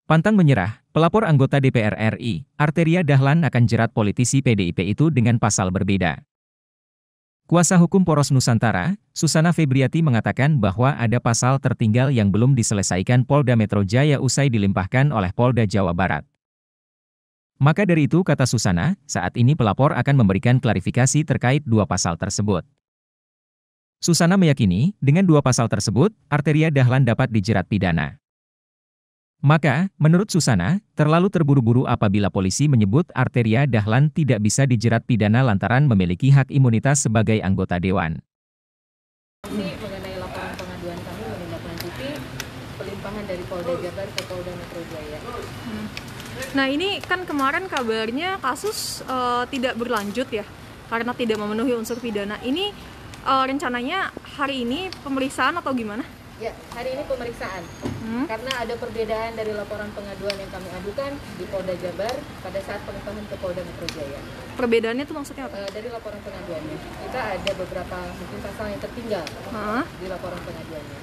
Pantang menyerah, pelapor anggota DPR RI, Arteria Dahlan akan jerat politisi PDIP itu dengan pasal berbeda. Kuasa hukum Poros Nusantara, Susana Febriati mengatakan bahwa ada pasal tertinggal yang belum diselesaikan Polda Metro Jaya usai dilimpahkan oleh Polda Jawa Barat. Maka dari itu, kata Susana, saat ini pelapor akan memberikan klarifikasi terkait dua pasal tersebut. Susana meyakini, dengan dua pasal tersebut, Arteria Dahlan dapat dijerat pidana. Maka, menurut Susana, terlalu terburu-buru apabila polisi menyebut Arteria Dahlan tidak bisa dijerat pidana lantaran memiliki hak imunitas sebagai anggota dewan. Ini mengenai laporan pengaduan kami menindaklanjuti pelimpahan dari Polda Jabar ke Polda Metro Jaya. Nah, ini kan kemarin kabarnya kasus tidak berlanjut ya, karena tidak memenuhi unsur pidana. Ini rencananya hari ini pemeriksaan atau gimana? Ya, hari ini pemeriksaan. Karena ada perbedaan dari laporan pengaduan yang kami adukan di Polda Jabar pada saat pelimpahan ke Polda Metro Jaya. Perbedaannya itu maksudnya apa? Dari laporan pengaduannya, kita ada beberapa mungkin pasal yang tertinggal di laporan pengaduannya.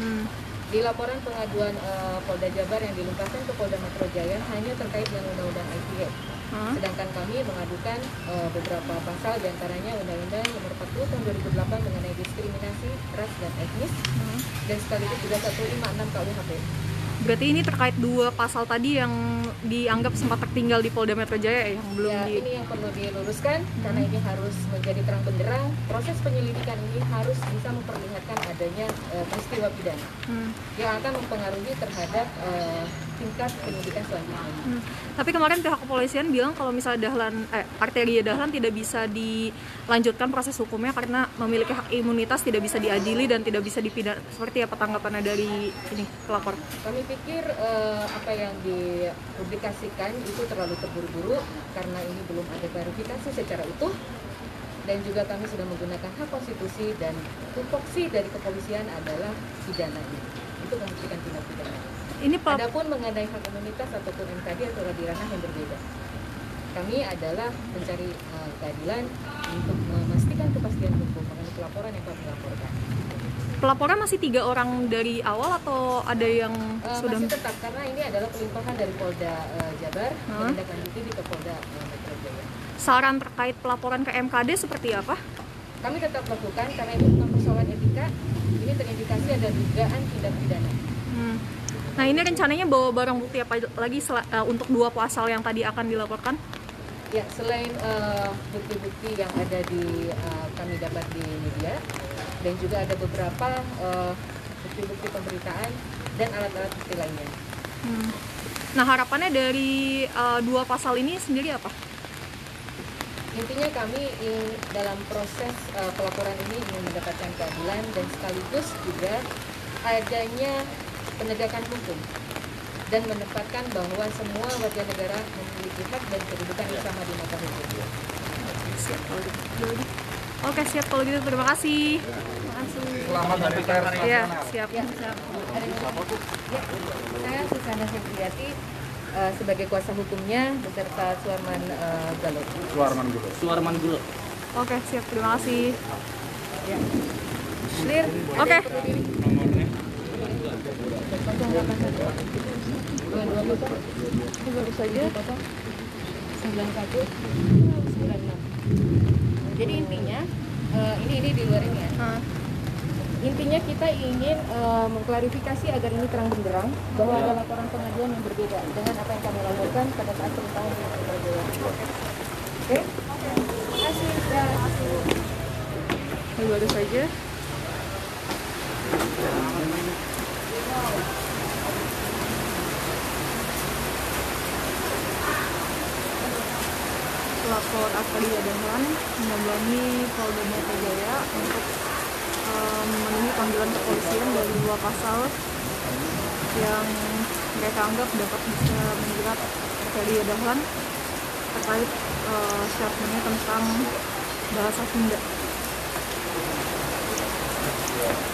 Di laporan pengaduan Polda Jabar yang dilimpahkan ke Polda Metro Jaya hanya terkait dengan Undang-Undang ITE. Sedangkan kami mengadukan beberapa pasal, diantaranya Undang-Undang Nomor 40 Tahun 2008 mengenai diskriminasi ras dan etnis, dan sekaligus juga 156 KUHP. Berarti ini terkait dua pasal tadi yang dianggap sempat tertinggal di Polda Metro Jaya yang belum ini yang perlu diluruskan karena ini harus menjadi terang benderang. Proses penyelidikan ini harus bisa memperlihatkan adanya peristiwa pidana yang akan mempengaruhi terhadap tingkat penyidikan selanjutnya. Tapi kemarin pihak kepolisian bilang kalau misalnya Arteria Dahlan tidak bisa dilanjutkan proses hukumnya karena memiliki hak imunitas, tidak bisa diadili dan tidak bisa dipidana. Seperti apa tanggapannya dari ini pelapor? Kami pikir apa yang dipublikasikan itu terlalu terburu-buru karena ini belum ada klarifikasi secara utuh, dan juga kami sudah menggunakan hak konstitusi dan tupoksi dari kepolisian adalah pidana. Itu membuktikan tindak pidana. Adapun mengenai hak imunitas ataupun MKD adalah di ranah yang berbeda. Kami adalah mencari keadilan untuk memastikan kepastian hukum mengenai pelaporan yang kami laporkan. Pelaporan masih 3 orang dari awal atau ada yang sudah? Masih tetap, karena ini adalah pelimpahan dari Polda Jabar menindaklanjuti di Polda Metro Jaya. Saran terkait pelaporan ke MKD seperti apa? Kami tetap lakukan karena ini bukan persoalan etika, ini terindikasi ada dugaan tindak pidana. Nah, ini rencananya bawa barang bukti apa lagi untuk dua pasal yang tadi akan dilaporkan? Ya, selain bukti-bukti yang ada di kami dapat di media, dan juga ada beberapa bukti-bukti pemberitaan dan alat-alat bukti lainnya. Nah, harapannya dari dua pasal ini sendiri apa? Intinya kami dalam proses pelaporan ini ingin mendapatkan keadilan dan sekaligus juga adanya penegakan hukum dan menempatkan bahwa semua warga negara memiliki hak dan kedudukan yang sama di mata hukum. Siap kalau gitu. Oke, siap kalau gitu. Terima kasih. Terima kasih. Selamat hari pers. Ya, siap. Ya, saya Susana Febriati sebagai kuasa hukumnya beserta Suarman Gulo. Suarman Gulo. Oke, siap. Terima kasih. Ya. Clear. Oke. Nomornya 081 Ini baru saja 91 96. Jadi intinya ini di luar ini ya. Intinya kita ingin mengklarifikasi agar ini terang benderang bahwa ada laporan pengaduan yang berbeda dengan apa yang kami lakukan pada saat pelimpahan di Metro Jaya. Oke? Terima kasih. Ini baru saja. Pelapor Arteria Dahlan menyambangi Polda Metro Jaya untuk memenuhi panggilan kepolisian dari dua pasal yang mereka anggap dapat bisa menjerat Arteria Dahlan terkait statementnya tentang bahasa Sunda.